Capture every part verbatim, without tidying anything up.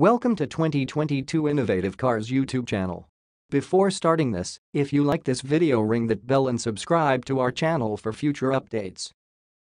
Welcome to twenty twenty-two Innovative Cars YouTube channel. Before starting this, if you like this video, ring that bell and subscribe to our channel for future updates.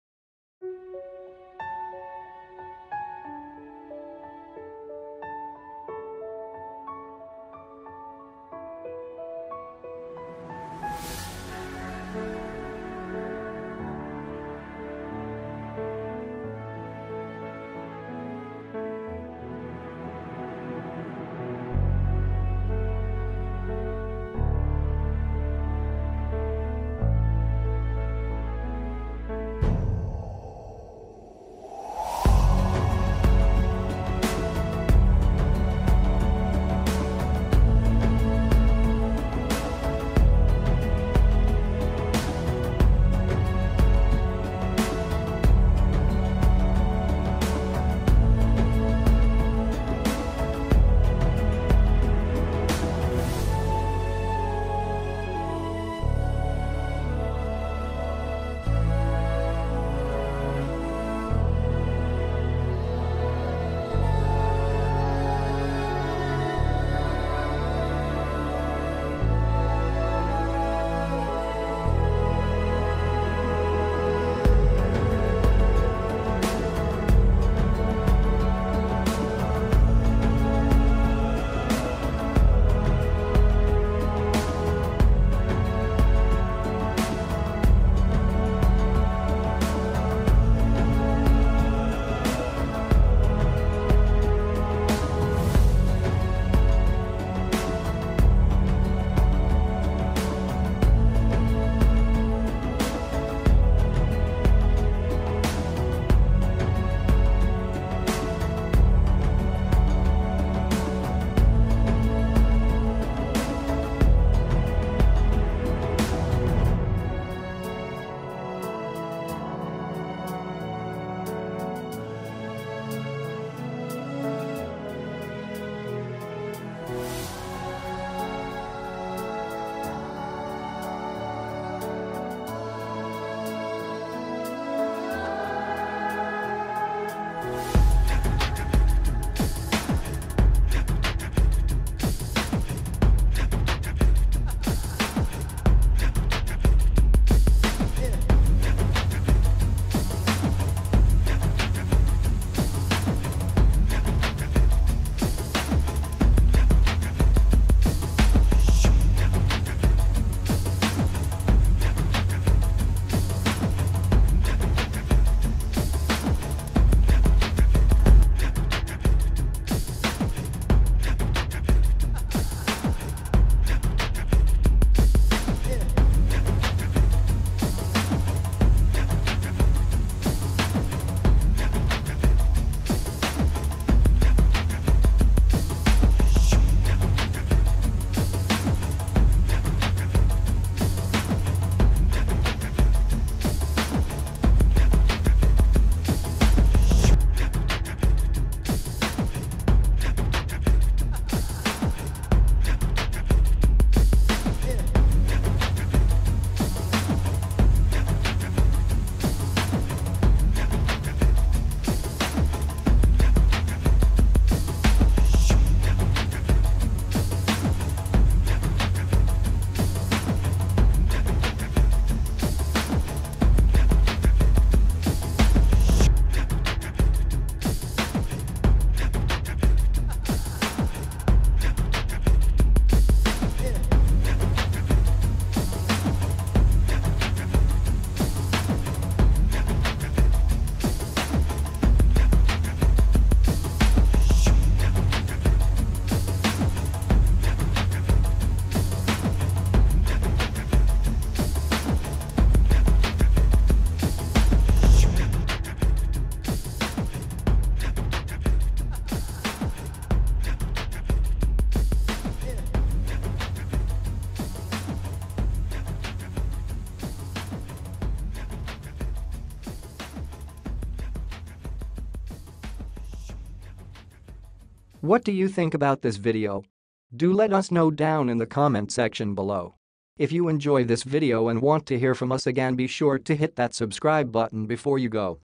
What do you think about this video? Do let us know down in the comment section below. If you enjoy this video and want to hear from us again, be sure to hit that subscribe button before you go.